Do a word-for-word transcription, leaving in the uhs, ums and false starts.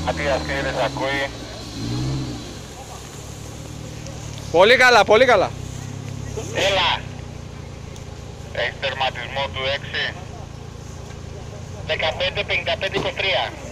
Ματίας κύριε, ακούει. Πολύ καλά, πολύ καλά. Έλα. Έχεις τερματισμό του έξι. δεκαπέντε πενήντα πέντε είκοσι τρία.